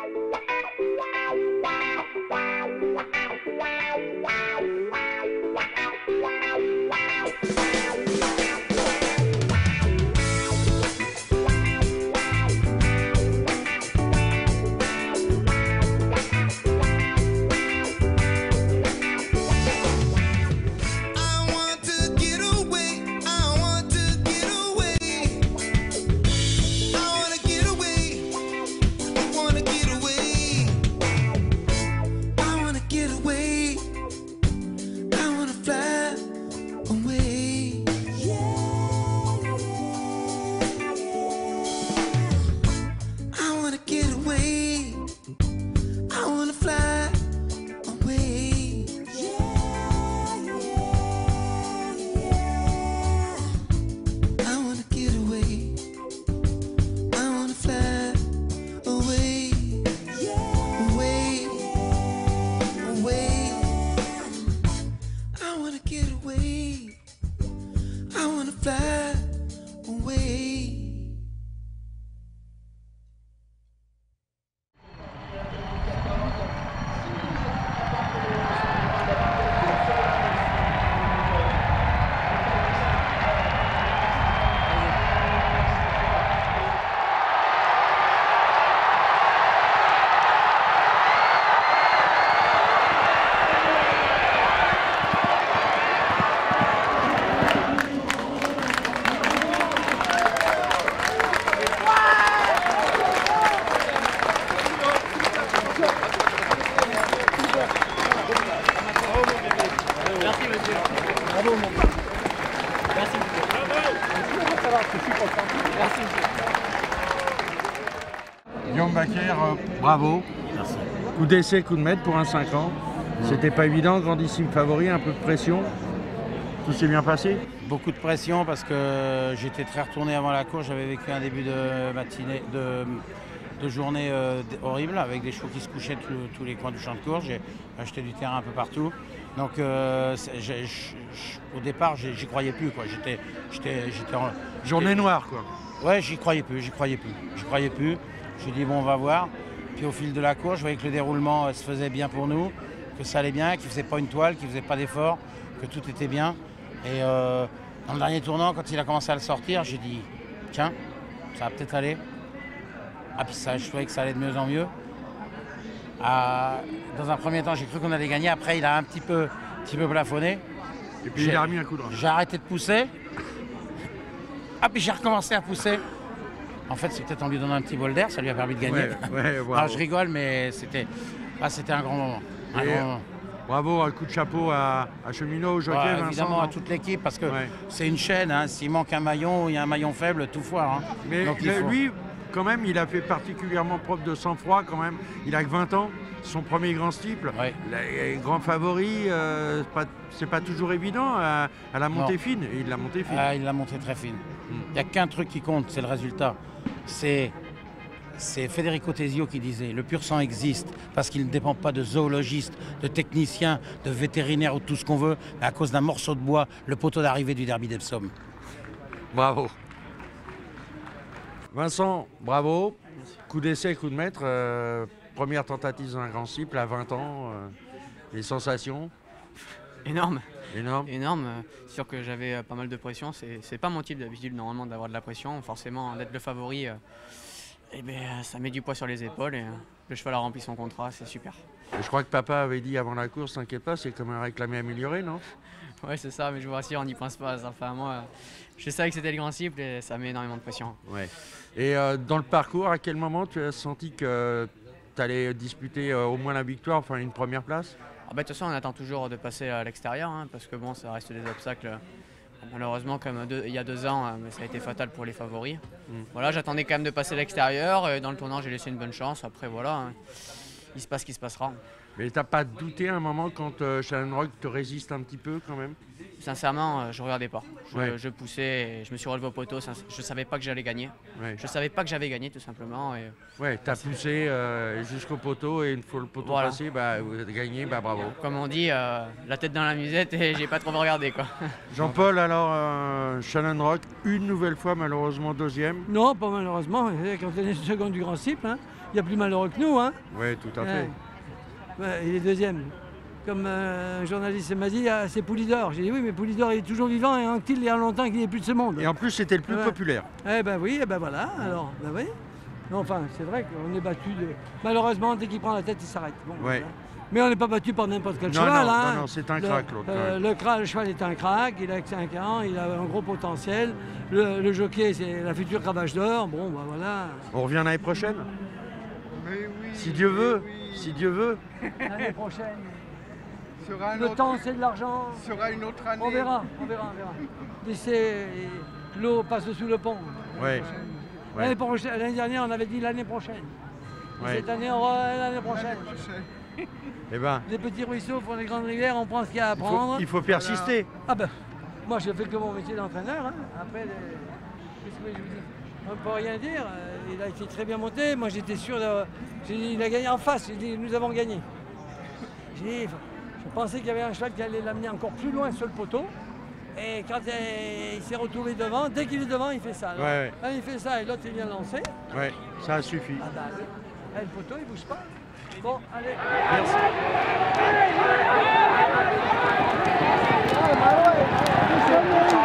Guillaume Baker, bravo. Merci. Coup d'essai, coup de maître pour un 5 ans. C'était pas évident, grandissime favori, un peu de pression. Tout s'est bien passé? Beaucoup de pression parce que j'étais très retourné avant la course. J'avais vécu un début de matinée, de journée horrible avec des chevaux qui se couchaient tous les coins du champ de course. J'ai acheté du terrain un peu partout. Donc au départ, j'y croyais plus, quoi. J'étais en Journée noire, quoi. Ouais, j'y croyais plus. J'ai dit bon, on va voir. Puis au fil de la course, je voyais que le déroulement se faisait bien pour nous, que ça allait bien, qu'il ne faisait pas une toile, qu'il ne faisait pas d'effort, que tout était bien. Et dans le dernier tournant, quand il a commencé à le sortir, j'ai dit tiens, ça va peut-être aller. Ah, puis ça, je trouvais que ça allait de mieux en mieux. Dans un premier temps, j'ai cru qu'on allait gagner. Après, il a un petit peu plafonné. Et puis il a remis un coup de rein. J'ai arrêté de pousser. Ah, puis j'ai recommencé à pousser. En fait, c'est peut-être en lui donnant un petit bol d'air, ça lui a permis de gagner. Ouais, bravo. Alors, je rigole, mais c'était un grand moment. Bravo, un coup de chapeau à Cheminot, au jockey, Vincent. Évidemment à toute l'équipe, parce que c'est une chaîne. Hein. S'il manque un maillon, il y a un maillon faible, tout foire. Hein. Mais donc, lui, quand même, il a fait particulièrement preuve de sang-froid quand même. Il a que 20 ans, son premier grand steeple. Ouais. Les grands favoris, c'est pas toujours évident à la montée fine. Et il l'a montée fine. Il l'a montée très fine. Il n'y a qu'un truc qui compte, c'est le résultat. C'est Federico Tesio qui disait « Le pur sang existe parce qu'il ne dépend pas de zoologistes, de techniciens, de vétérinaires ou tout ce qu'on veut, mais à cause d'un morceau de bois, le poteau d'arrivée du derby d'Epsom. » Bravo. Vincent, bravo. Coup d'essai, coup de maître. Première tentative d'un grand cycle à 20 ans. Les sensations? Énorme. Énorme. Sûr que j'avais pas mal de pression. C'est pas mon type d'habitude normalement d'avoir de la pression. Forcément, d'être le favori, ça met du poids sur les épaules et le cheval a rempli son contrat, c'est super. Et je crois que papa avait dit avant la course, t'inquiète pas, c'est comme un réclamé amélioré, non? Ouais, c'est ça, mais je vous rassure, on n'y pense pas. Enfin, moi, je savais que c'était le grand cible et ça met énormément de pression. Ouais. Et dans le parcours, à quel moment tu as senti que tu allais disputer au moins la victoire, enfin une première place? De toute façon, on attend toujours de passer à l'extérieur, hein, parce que bon, ça reste des obstacles. Malheureusement, comme il y a 2 ans, ça a été fatal pour les favoris. Voilà, j'attendais quand même de passer à l'extérieur. Dans le tournant, j'ai laissé une bonne chance. Après, voilà, il se passe ce qui se passera. Mais t'as pas douté un moment quand Shannon Rock te résiste un petit peu quand même? Sincèrement, je regardais pas. Ouais. Je poussais, et je me suis relevé au poteau. Je savais pas que j'allais gagner. Ouais, Je savais pas que j'avais gagné tout simplement. Et ouais, t'as poussé jusqu'au poteau et une fois le poteau Voilà. passé, bah, vous avez gagné, bah bravo. comme on dit, la tête dans la musette et j'ai pas trop regardé quoi. Jean-Paul, alors Shannon Rock, une nouvelle fois malheureusement deuxième. Non, pas malheureusement. Quand on est second du Grand Cycle, hein, il y a plus malheureux que nous. Hein. Ouais, tout à fait. Ouais. Ouais, il est deuxième. Comme un journaliste m'a dit, ah, c'est Poulidor. J'ai dit oui, mais Poulidor il est toujours vivant et Anctil il y a longtemps qu'il n'est plus de ce monde. Et en plus, c'était le plus Ouais. populaire. Eh ben oui, eh ben voilà, alors, ben oui. Non, enfin, c'est vrai qu'on est battu de... Malheureusement, dès qu'il prend la tête, il s'arrête. Bon, Ouais. voilà. Mais on n'est pas battu par n'importe quel Non, cheval. non, hein. non, c'est un crack, l'autre, ouais. Le cheval est un crack, il a que 5 ans, il a un gros potentiel. Le jockey, c'est la future cravache d'or. Bon, ben voilà. On revient l'année prochaine? Mais oui, Si Dieu veut, oui. si Dieu veut. L'année prochaine. Sera un Le autre- temps, c'est de l'argent. sera une autre année. On verra, on verra, on verra. Laissez l'eau passe sous le pont. Ouais. Ouais. L'année dernière, on avait dit l'année prochaine. Et Ouais. cette année, on va l'année L'année prochaine. prochaine. Eh ben, Des petits ruisseaux font des grandes rivières, on prend ce qu'il y a à prendre. il faut persister. Ah ben, moi je fais que mon métier d'entraîneur. Hein. Après, qu'est-ce que je vous dis? On ne peut rien dire. Il a été très bien monté. Moi j'étais sûr, j'ai dit, il a gagné en face. J'ai dit, nous avons gagné. J'ai dit, je pensais qu'il y avait un cheval qui allait l'amener encore plus loin sur le poteau. Et quand il s'est retrouvé devant, dès qu'il est devant, il fait ça. Alors, Ouais, ouais. quand il fait ça et l'autre il vient lancer, Ouais, ça suffit. ah bah oui. Le poteau il bouge pas. Bon, allez. Merci.